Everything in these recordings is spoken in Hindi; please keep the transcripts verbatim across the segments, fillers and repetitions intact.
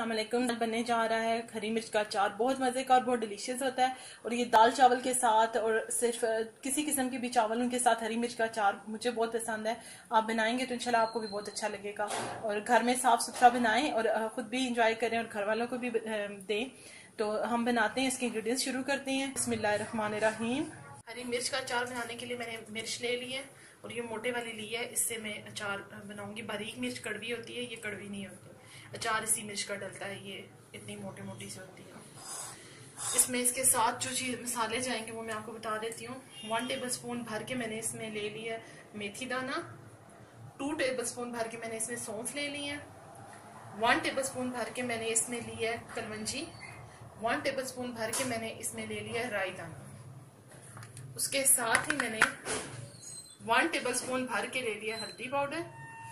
अस्सलाम वालेकुम। बनने जा रहा है हरी मिर्च का अचार। बहुत मज़े का और बहुत डिलीशियस होता है और ये दाल चावल के साथ और सिर्फ किसी किस्म के भी चावलों के साथ हरी मिर्च का अचार मुझे बहुत पसंद है। आप बनाएंगे तो इंशाल्लाह आपको भी बहुत अच्छा लगेगा। और घर में साफ सुथरा बनाएं और खुद भी इंजॉय करें और घर वालों को भी दें। तो हम बनाते हैं, इसके इंग्रेडिएंट्स शुरू करते हैं। बिस्मिल्लाहिर्रहमानिर्रहीम। हरी मिर्च का अचार बनाने के लिए मैंने मिर्च ले ली है और ये मोटे वाली ली है। इससे मैं अचार बनाऊंगी। बारीक मिर्च कड़वी होती है, ये कड़वी नहीं होती। अचार इसी मिर्च का डलता है, ये इतनी मोटी मोटी सी होती है। इसमें इसके साथ जो चीज मसाले जाएंगे वो मैं आपको बता देती हूँ। वन टेबल स्पून भर के मैंने इसमें ले लिया है मेथी दाना। टू टेबल स्पून भर के मैंने इसमें सौंफ ले ली है। वन टेबल स्पून भर के मैंने इसमें लिया है कलवंजी। वन टेबल स्पून भर के मैंने इसमें ले लिया है राई दाना। उसके साथ ही मैंने वन टेबल स्पून भर के ले लिया हल्दी पाउडर।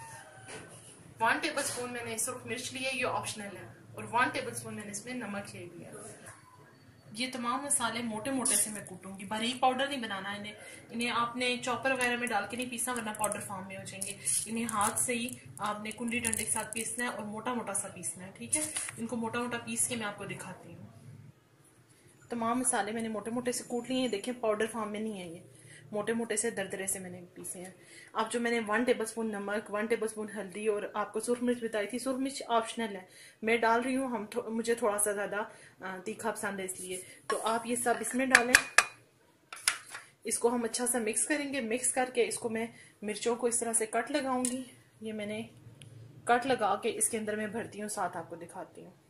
वन टेबल स्पून मैंने सुर्ख मिर्च लिया, ये ऑप्शनल है। और वन टेबल स्पून मैंने इसमें नमक ले लिया। ये तमाम मसाले मोटे मोटे से मैं कूटूंगी, बारीक पाउडर नहीं बनाना इन्हें। इन्हें आपने चॉपर वगैरह में डाल के नहीं पीसना, वरना पाउडर फॉर्म में हो जाएंगे। इन्हें हाथ से ही आपने कुंडी डंडे के साथ पीसना है और मोटा मोटा सा पीसना है, ठीक है। इनको मोटा मोटा पीस के मैं आपको दिखाती हूँ। तमाम मसाले मैंने मोटे मोटे से कूट लिए हैं। देखें पाउडर फॉर्म में नहीं है, ये मोटे मोटे से दरदरे से मैंने पीसे हैं। अब जो मैंने वन टेबल स्पून नमक, वन टेबल स्पून हल्दी और आपको सुर्ख मिर्च बताई थी, सुर्ख मिर्च ऑप्शनल है, मैं डाल रही हूँ। हम थो, मुझे थोड़ा सा ज्यादा तीखा पसंद है इसलिए। तो आप ये सब इसमें डालें। इसको हम अच्छा सा मिक्स करेंगे। मिक्स करके इसको मैं मिर्चों को इस तरह से कट लगाऊंगी। ये मैंने कट लगा के इसके अंदर मैं भरती हूँ, साथ आपको दिखाती हूँ।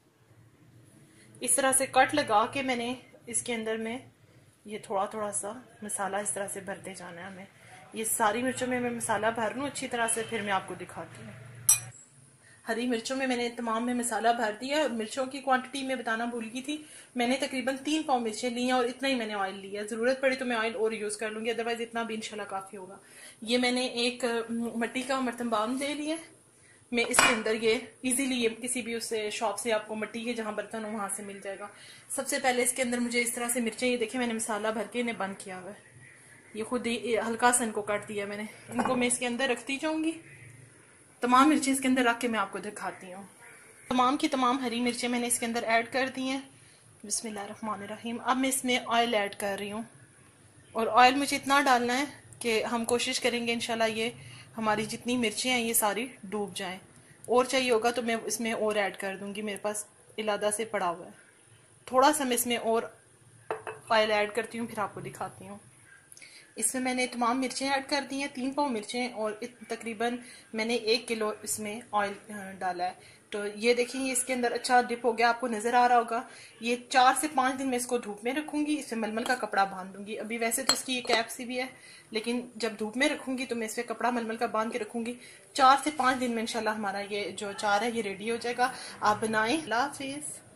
इस तरह से कट लगा के मैंने इसके अंदर में ये थोड़ा थोड़ा सा मसाला इस तरह से भरते जाना है हमें। ये सारी मिर्चों में मैं मसाला भर लूँ अच्छी तरह से, फिर मैं आपको दिखाती हूँ। हरी मिर्चों में मैंने तमाम में मसाला भर दिया। मिर्चों की क्वांटिटी में बताना भूल गई थी, मैंने तकरीबन तीन पाव मिर्चें ली हैं और इतना ही मैंने ऑयल लिया। जरूरत पड़ी तो मैं ऑयल और यूज कर लूंगी, अदरवाइज इतना भी इंशाल्लाह काफी होगा। ये मैंने एक मिट्टी का मर्तबान ले लिया। मैं इसके अंदर ये इजीली ये किसी भी उससे शॉप से आपको मिट्टी के जहां बर्तन हो वहां से मिल जाएगा। सबसे पहले इसके अंदर मुझे इस तरह से मिर्चें, ये देखिए मैंने मसाला भर के इन्हें बंद किया हुआ है। ये खुद ही हल्का सा इनको काट दिया मैंने। इनको मैं इसके अंदर रखती जाऊंगी। तमाम मिर्चें इसके अंदर रख के मैं आपको दिखाती हूँ। तमाम की तमाम हरी मिर्चें मैंने इसके अंदर ऐड कर दी हैं। बिस्मिल्लाहिर्रहमानिर्रहीम। अब मैं इसमें ऑयल ऐड कर रही हूँ और ऑयल मुझे इतना डालना है कि हम कोशिश करेंगे इंशाल्लाह ये हमारी जितनी मिर्चें हैं ये सारी डूब जाएं। और चाहिए होगा तो मैं इसमें और ऐड कर दूंगी, मेरे पास इलादा से पड़ा हुआ है। थोड़ा सा मैं इसमें और ऑयल ऐड करती हूँ, फिर आपको दिखाती हूँ। इसमें मैंने तमाम मिर्चें ऐड कर दी हैं, तीन पाव मिर्चें, और तकरीबन मैंने एक किलो इसमें ऑयल डाला है। तो ये देखिए ये इसके अंदर अच्छा डिप हो गया, आपको नजर आ रहा होगा। ये चार से पांच दिन मैं इसको धूप में रखूंगी। इसमें मलमल का कपड़ा बांध दूंगी। अभी वैसे तो इसकी ये कैप सी भी है, लेकिन जब धूप में रखूंगी तो मैं इस पर कपड़ा मलमल का बांध के रखूंगी। चार से पांच दिन में इंशाल्लाह हमारा ये जो अचार है ये रेडी हो जाएगा। आप बनाएं। अल्लाह हाफिज।